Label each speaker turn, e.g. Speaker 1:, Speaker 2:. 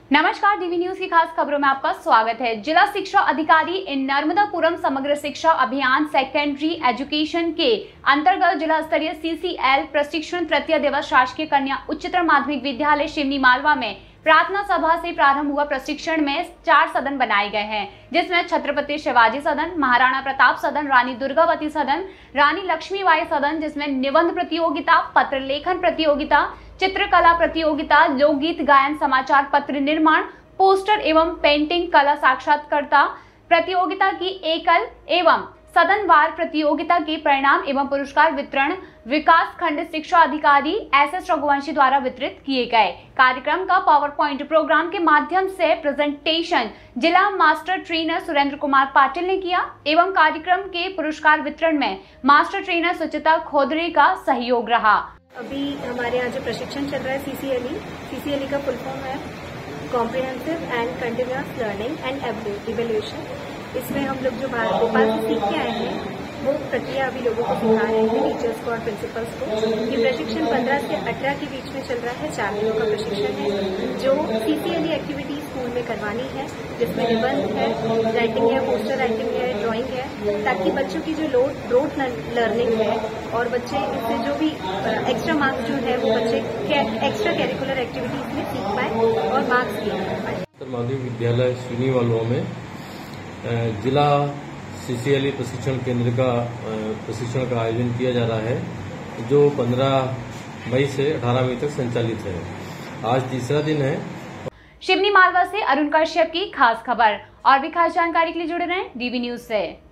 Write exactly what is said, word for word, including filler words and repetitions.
Speaker 1: नमस्कार, DV news की खास खबरों में आपका स्वागत है। जिला शिक्षा अधिकारी इन नर्मदापुरम समग्र शिक्षा अभियान सेकेंडरी एजुकेशन के अंतर्गत जिला स्तरीय सीसीएल प्रशिक्षण तृतीय दिवस शासकीय कन्या उच्चतर माध्यमिक विद्यालय शिवनी मालवा में प्रार्थना सभा से प्रारंभ हुआ। प्रशिक्षण में चार सदन बनाए गए हैं, जिसमें छत्रपति शिवाजी सदन, महाराणा प्रताप सदन, रानी दुर्गावती सदन, रानी लक्ष्मीबाई सदन, जिसमें निबंध प्रतियोगिता, पत्र लेखन प्रतियोगिता, चित्रकला प्रतियोगिता, लोकगीत गायन, समाचार पत्र निर्माण, पोस्टर एवं पेंटिंग कला साक्षात्कारकर्ता प्रतियोगिता की एकल एवं सदनवार प्रतियोगिता के परिणाम एवं पुरस्कार वितरण विकास खंड शिक्षा अधिकारी एस एस रघुवंशी द्वारा वितरित किए गए। कार्यक्रम का पावर पॉइंट प्रोग्राम के माध्यम से प्रेजेंटेशन जिला मास्टर ट्रेनर सुरेंद्र कुमार पाटिल ने किया एवं कार्यक्रम के पुरस्कार वितरण में मास्टर ट्रेनर सुचिता खोदरे का सहयोग रहा।
Speaker 2: अभी हमारे यहाँ जो प्रशिक्षण चल रहा है सीसीएलई सीसीएलई का फुल फॉर्म है comprehensive and continuous learning and evaluation. इसमें हम लोग जो बाहर भोपाल से सीख के आए हैं वो प्रक्रिया अभी लोगों को सिखा रहे हैं, टीचर्स को और प्रिंसिपल्स को। ये प्रशिक्षण पंद्रह से अठारह के बीच में चल रहा है। चार दिनों का प्रशिक्षण है जो सीसीएलई एक्टिविटी स्कूल में करवानी है, जिसमें निबंध है, राइटिंग है, पोस्टर राइटिंग है, ड्राइंग है, ताकि बच्चों की जो लोड रोड लर्निंग है और बच्चे इससे जो भी एक्स्ट्रा मार्क्स जो है वो बच्चे एक्स्ट्रा कैरिकुलर एक्टिविटीज में सीख पाए और मार्क्स भी कर पाए।
Speaker 3: माध्यमिक विद्यालय शिवनी मालवा में जिला सीसीएलई प्रशिक्षण केंद्र का प्रशिक्षण का आयोजन किया जा रहा है, जो पंद्रह मई से अठारह मई तक संचालित है। आज तीसरा दिन है।
Speaker 1: शिवनी मालवा से अरुण कश्यप की खास खबर। और भी खास जानकारी के लिए जुड़े रहें डीवी न्यूज से।